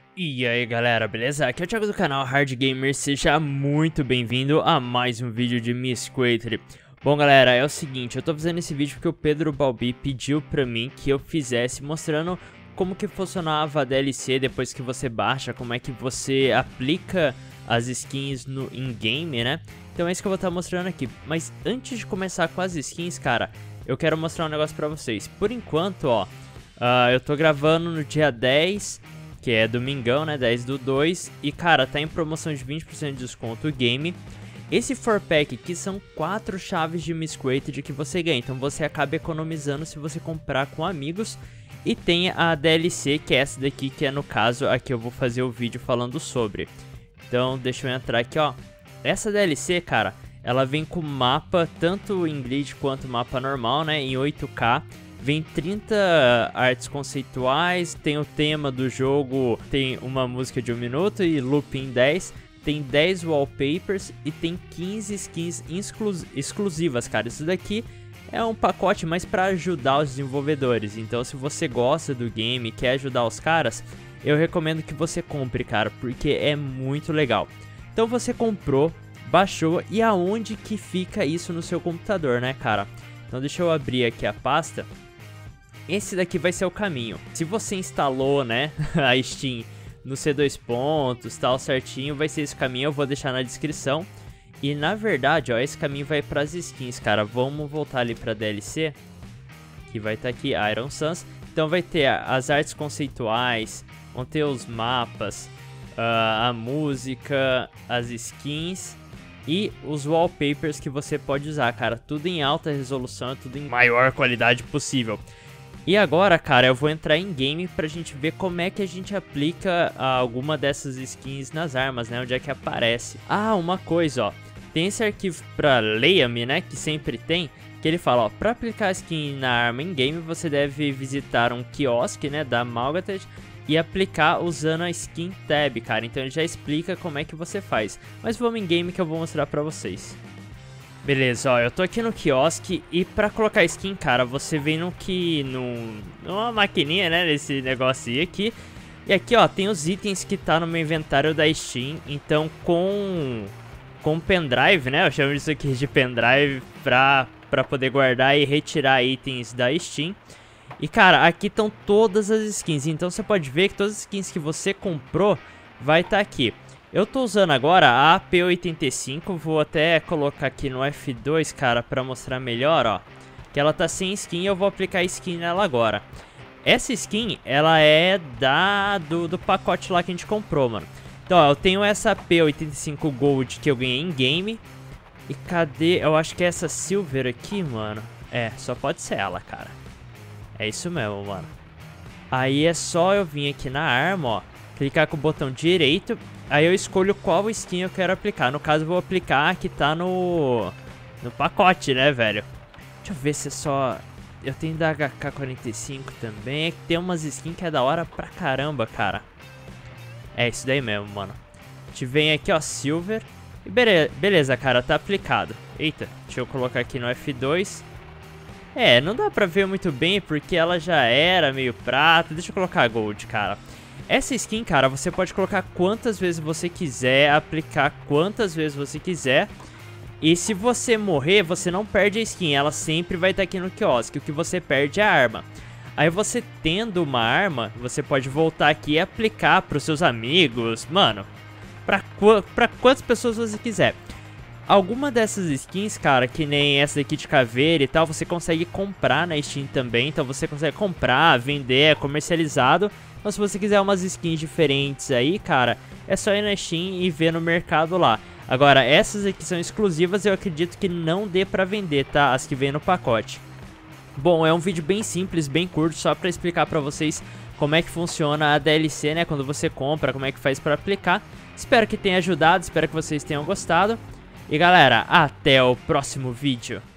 E aí galera, beleza? Aqui é o Thiago do canal Hard Gamer, seja muito bem-vindo a mais um vídeo de Miss Quater. Bom galera, é o seguinte, eu tô fazendo esse vídeo porque o Pedro Balbi pediu pra mim que eu fizesse mostrando como que funcionava a DLC depois que você baixa, como é que você aplica as skins no in-game, né? Então é isso que eu vou estar mostrando aqui. Mas antes de começar com as skins, cara, eu quero mostrar um negócio pra vocês. Por enquanto, ó, eu tô gravando no dia 10... que é domingão, né, 10/2, e cara, tá em promoção de 20% de desconto o game. Esse 4-pack aqui são 4 chaves de Miss Quater que você ganha, então você acaba economizando se você comprar com amigos. E tem a DLC, que é essa daqui, que é no caso, aqui eu vou fazer o vídeo falando sobre. Então deixa eu entrar aqui, ó. Essa DLC, cara, ela vem com mapa, tanto em grid quanto mapa normal, né, em 8K. Vem 30 artes conceituais, tem o tema do jogo, tem uma música de 1 minuto e looping 10. Tem 10 wallpapers e tem 15 skins exclusivas, cara. Isso daqui é um pacote mais para ajudar os desenvolvedores. Então se você gosta do game e quer ajudar os caras, eu recomendo que você compre, cara, porque é muito legal. Então você comprou, baixou, e aonde que fica isso no seu computador, né, cara? Então deixa eu abrir aqui a pasta. Esse daqui vai ser o caminho. Se você instalou, né, a Steam no C2 pontos, tal, certinho, vai ser esse caminho, eu vou deixar na descrição. E na verdade, ó, esse caminho vai para as skins, cara. Vamos voltar ali para DLC, que vai estar aqui, Iron Suns. Então vai ter as artes conceituais, vão ter os mapas, a música, as skins e os wallpapers que você pode usar, cara. Tudo em alta resolução, tudo em maior qualidade possível. E agora, cara, eu vou entrar em game pra gente ver como é que a gente aplica alguma dessas skins nas armas, né? Onde é que aparece. Ah, uma coisa, ó. Tem esse arquivo pra Leia-me, né? Que sempre tem. Que ele fala, ó. Pra aplicar a skin na arma em game, você deve visitar um quiosque, né? Da Malgated. E aplicar usando a Skin Tab, cara. Então ele já explica como é que você faz. Mas vamos em game que eu vou mostrar pra vocês. Beleza, ó, eu tô aqui no quiosque e pra colocar skin, cara, você vem numa maquininha, né, nesse negocinho aqui. E aqui, ó, tem os itens que tá no meu inventário da Steam. Então com pendrive, né, eu chamo isso aqui de pendrive pra poder guardar e retirar itens da Steam. E cara, aqui estão todas as skins, então você pode ver que todas as skins que você comprou vai estar aqui. Eu tô usando agora a AP85, vou até colocar aqui no F2, cara, pra mostrar melhor, ó. Que ela tá sem skin e eu vou aplicar skin nela agora. Essa skin, ela é do pacote lá que a gente comprou, mano. Então, ó, eu tenho essa AP85 Gold que eu ganhei em game. E cadê? Eu acho que é essa Silver aqui, mano. É, só pode ser ela, cara. É isso mesmo, mano. Aí é só eu vir aqui na arma, ó. Clicar com o botão direito. Aí eu escolho qual skin eu quero aplicar. No caso eu vou aplicar a que tá no pacote, né, velho? Deixa eu ver se é só... Eu tenho da HK45 também. É que tem umas skins que é da hora pra caramba, cara. É isso daí mesmo, mano. A gente vem aqui, ó, Silver. E beleza, cara, tá aplicado. Eita, deixa eu colocar aqui no F2. É, não dá pra ver muito bem porque ela já era meio prata. Deixa eu colocar Gold, cara. Essa skin, cara, você pode colocar quantas vezes você quiser, aplicar quantas vezes você quiser. E se você morrer, você não perde a skin, ela sempre vai estar aqui no quiosque. O que você perde é a arma. Aí você tendo uma arma, você pode voltar aqui e aplicar pros seus amigos, mano, pra quantas pessoas você quiser. Alguma dessas skins, cara, que nem essa daqui de caveira e tal, você consegue comprar na Steam também. Então você consegue comprar, vender, é comercializado. Então se você quiser umas skins diferentes aí, cara, é só ir na Steam e ver no mercado lá. Agora, essas aqui são exclusivas, eu acredito que não dê pra vender, tá? As que vem no pacote. Bom, é um vídeo bem simples, bem curto, só pra explicar pra vocês como é que funciona a DLC, né? Quando você compra, como é que faz pra aplicar. Espero que tenha ajudado, espero que vocês tenham gostado. E galera, até o próximo vídeo.